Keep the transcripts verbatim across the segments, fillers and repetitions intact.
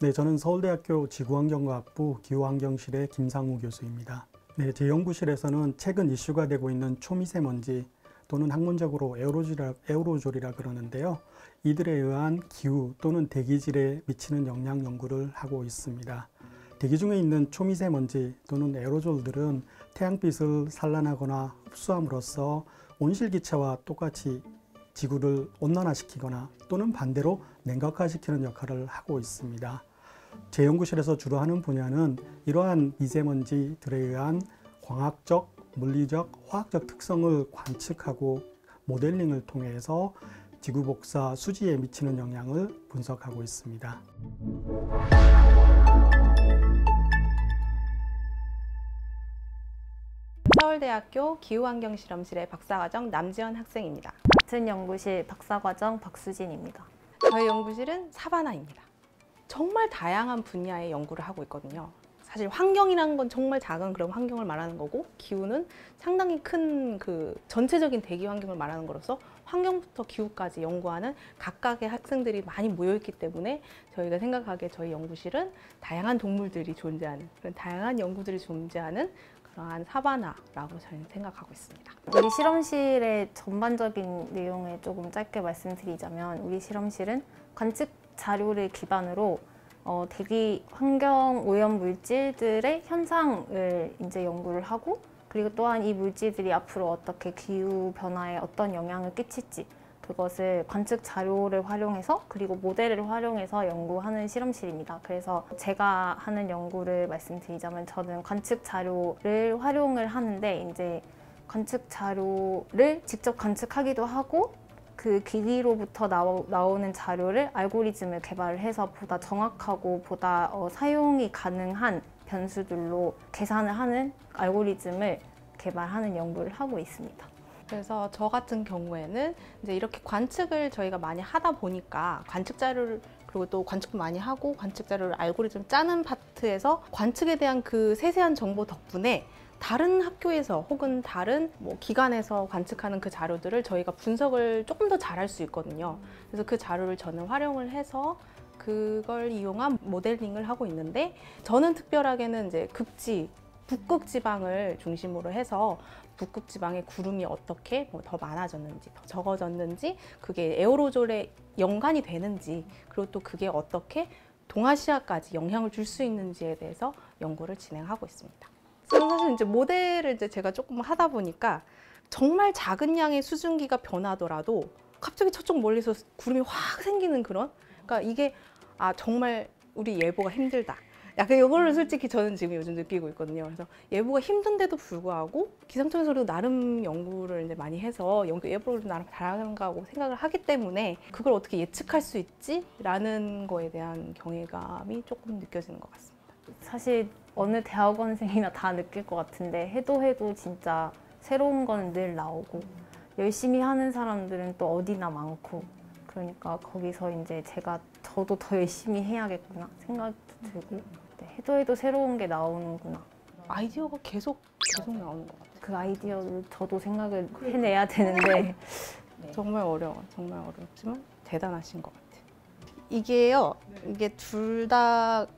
네, 저는 서울대학교 지구환경과학부 기후환경실의 김상우 교수입니다. 네, 제 연구실에서는 최근 이슈가 되고 있는 초미세먼지 또는 학문적으로 에어로졸이라, 에어로졸이라 그러는데요. 이들에 의한 기후 또는 대기질에 미치는 영향 연구를 하고 있습니다. 대기 중에 있는 초미세먼지 또는 에어로졸들은 태양빛을 산란하거나 흡수함으로써 온실기체와 똑같이 지구를 온난화시키거나 또는 반대로 냉각화시키는 역할을 하고 있습니다. 제 연구실에서 주로 하는 분야는 이러한 미세먼지들에 의한 광학적, 물리적, 화학적 특성을 관측하고 모델링을 통해서 지구 복사 수지에 미치는 영향을 분석하고 있습니다. 서울대학교 기후환경실험실의 박사과정 남지연 학생입니다. 같은 연구실 박사과정 박수진입니다. 저희 연구실은 사바나입니다. 정말 다양한 분야의 연구를 하고 있거든요. 사실 환경이라는 건 정말 작은 그런 환경을 말하는 거고, 기후는 상당히 큰 그 전체적인 대기 환경을 말하는 거로서 환경부터 기후까지 연구하는 각각의 학생들이 많이 모여있기 때문에 저희가 생각하기에 저희 연구실은 다양한 동물들이 존재하는, 그런 다양한 연구들이 존재하는 그러한 사바나라고 저희는 생각하고 있습니다. 우리 실험실의 전반적인 내용을 조금 짧게 말씀드리자면, 우리 실험실은 관측 자료를 기반으로 어, 대기 환경 오염 물질들의 현상을 이제 연구를 하고, 그리고 또한 이 물질들이 앞으로 어떻게 기후 변화에 어떤 영향을 끼칠지 그것을 관측 자료를 활용해서, 그리고 모델을 활용해서 연구하는 실험실입니다. 그래서 제가 하는 연구를 말씀드리자면, 저는 관측 자료를 활용을 하는데, 이제 관측 자료를 직접 관측하기도 하고, 그 기기로부터 나오, 나오는 자료를 알고리즘을 개발을 해서 보다 정확하고 보다 어, 사용이 가능한 변수들로 계산을 하는 알고리즘을 개발하는 연구를 하고 있습니다. 그래서 저 같은 경우에는 이제 이렇게 관측을 저희가 많이 하다 보니까 관측 자료를, 그리고 또 관측도 많이 하고 관측 자료를 알고리즘 짜는 파트에서 관측에 대한 그 세세한 정보 덕분에 다른 학교에서 혹은 다른 뭐 기관에서 관측하는 그 자료들을 저희가 분석을 조금 더 잘할 수 있거든요. 그래서 그 자료를 저는 활용을 해서 그걸 이용한 모델링을 하고 있는데, 저는 특별하게는 이제 극지, 북극 지방을 중심으로 해서 북극 지방의 구름이 어떻게 뭐 더 많아졌는지, 더 적어졌는지, 그게 에어로졸에 연관이 되는지, 그리고 또 그게 어떻게 동아시아까지 영향을 줄 수 있는지에 대해서 연구를 진행하고 있습니다. 사실 이제 모델을 이제 제가 조금 하다 보니까 정말 작은 양의 수증기가 변하더라도 갑자기 저쪽 멀리서 구름이 확 생기는 그런, 그러니까 이게 아 정말 우리 예보가 힘들다. 약간 이거를 솔직히 저는 지금 요즘 느끼고 있거든요. 그래서 예보가 힘든데도 불구하고 기상청에서도 나름 연구를 이제 많이 해서 연구 예보를 나름 잘하는가고 생각을 하기 때문에 그걸 어떻게 예측할 수 있지라는 거에 대한 경외감이 조금 느껴지는 것 같습니다. 사실 어느 대학원생이나 다 느낄 것 같은데, 해도 해도 진짜 새로운 건 늘 나오고, 열심히 하는 사람들은 또 어디나 많고, 그러니까 거기서 이제 제가 저도 더 열심히 해야겠구나 생각도 들고, 네, 해도 해도 새로운 게 나오는구나. 아이디어가 계속 계속 나오는 것 같아요. 그 아이디어를 저도 생각을 해내야 되는데 네. 정말 어려워, 정말 어렵지만 대단하신 것 같아요. 이게요, 이게 둘 다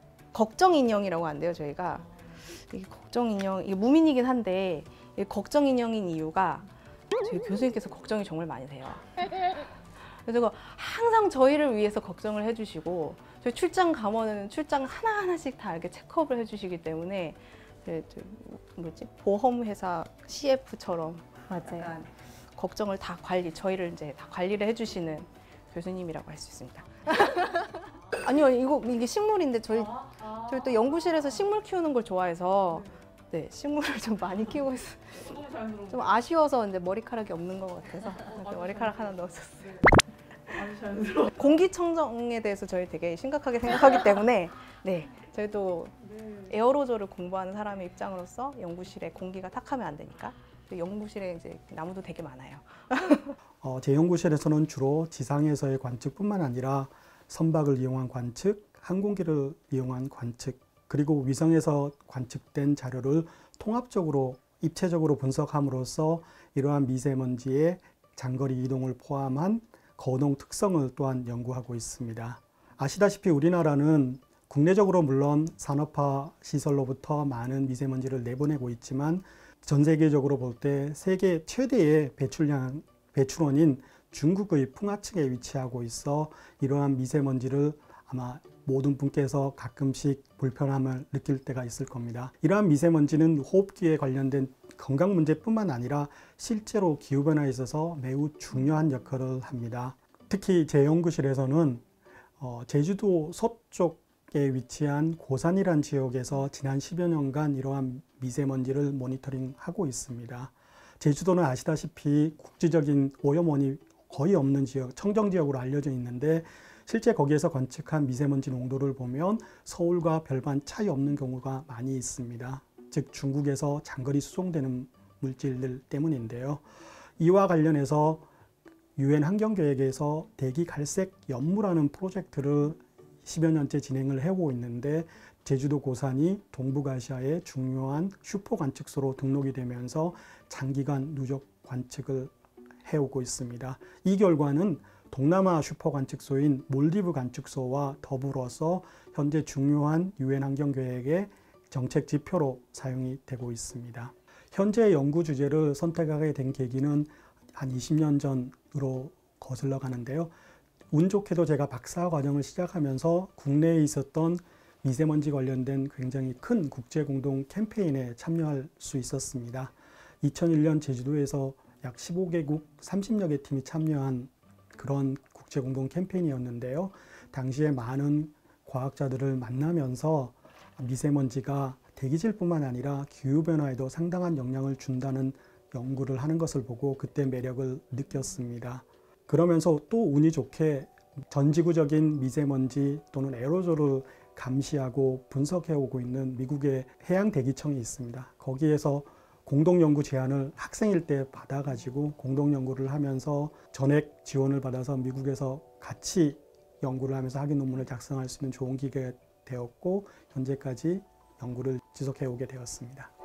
걱정 인형이라고 한대요, 저희가. 이게 걱정 인형, 이게 무민이긴 한데, 이게 걱정 인형인 이유가 저희 교수님께서 걱정이 정말 많이 돼요. 그래서 항상 저희를 위해서 걱정을 해주시고, 저희 출장 가면은 출장 하나하나씩 다 이렇게 체크업을 해주시기 때문에, 뭐지? 보험회사 씨에프처럼 맞아요. 걱정을 다 관리, 저희를 이제 다 관리를 해주시는 교수님이라고 할 수 있습니다. 아니요, 이거 이게 식물인데 저희 아, 아. 저희 또 연구실에서 식물 키우는 걸 좋아해서 네, 식물을 좀 많이 키우고 있어요. 좀 아쉬워서 이제 머리카락이 없는 것 같아서 머리카락 하나 넣었었어요. 공기청정에 대해서 저희 되게 심각하게 생각하기 때문에 네, 저희도 에어로졸을 공부하는 사람의 입장으로서 연구실에 공기가 탁하면 안 되니까 연구실에 이제 나무도 되게 많아요. 어, 제 연구실에서는 주로 지상에서의 관측뿐만 아니라 선박을 이용한 관측, 항공기를 이용한 관측, 그리고 위성에서 관측된 자료를 통합적으로 입체적으로 분석함으로써 이러한 미세먼지의 장거리 이동을 포함한 거동 특성을 또한 연구하고 있습니다. 아시다시피 우리나라는 국내적으로 물론 산업화 시설로부터 많은 미세먼지를 내보내고 있지만 전 세계적으로 볼 때 세계 최대의 배출량, 배출원인 중국의 풍하층에 위치하고 있어 이러한 미세먼지를 아마 모든 분께서 가끔씩 불편함을 느낄 때가 있을 겁니다. 이러한 미세먼지는 호흡기에 관련된 건강 문제뿐만 아니라 실제로 기후변화에 있어서 매우 중요한 역할을 합니다. 특히 제 연구실에서는 어, 제주도 서쪽에 위치한 고산이라는 지역에서 지난 십여 년간 이러한 미세먼지를 모니터링하고 있습니다. 제주도는 아시다시피 국지적인 오염원이 거의 없는 지역, 청정지역으로 알려져 있는데 실제 거기에서 관측한 미세먼지 농도를 보면 서울과 별반 차이 없는 경우가 많이 있습니다. 즉 중국에서 장거리 수송되는 물질들 때문인데요. 이와 관련해서 유엔 환경계획에서 대기 갈색 연무라는 프로젝트를 십여 년째 진행을 해오고 있는데 제주도 고산이 동북아시아의 중요한 슈퍼 관측소로 등록이 되면서 장기간 누적 관측을 해오고 있습니다. 이 결과는 동남아 슈퍼 관측소인 몰디브 관측소와 더불어서 현재 중요한 유엔 환경계획의 정책 지표로 사용이 되고 있습니다. 현재 연구 주제를 선택하게 된 계기는 한 이십 년 전으로 거슬러 가는데요. 운 좋게도 제가 박사 과정을 시작하면서 국내에 있었던 미세먼지 관련된 굉장히 큰 국제 공동 캠페인에 참여할 수 있었습니다. 이천일 년 제주도에서 약 십오 개국 삼십여 개 팀이 참여한 그런 국제 공동 캠페인이었는데요. 당시에 많은 과학자들을 만나면서 미세먼지가 대기질뿐만 아니라 기후변화에도 상당한 영향을 준다는 연구를 하는 것을 보고 그때 매력을 느꼈습니다. 그러면서 또 운이 좋게 전지구적인 미세먼지 또는 에어로졸을 감시하고 분석해오고 있는 미국의 해양대기청이 있습니다. 거기에서 공동연구 제안을 학생일 때 받아가지고 공동연구를 하면서 전액 지원을 받아서 미국에서 같이 연구를 하면서 학위 논문을 작성할 수 있는 좋은 기회가 되었고 현재까지 연구를 지속해오게 되었습니다.